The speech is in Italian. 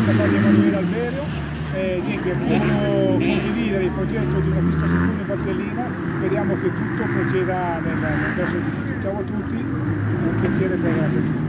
papà di Emanuele Alberio. Niente, vogliono condividere il progetto di una pista sicura in Valtellina, speriamo che tutto proceda nel verso giusto. Ciao a tutti, è un piacere per tutti.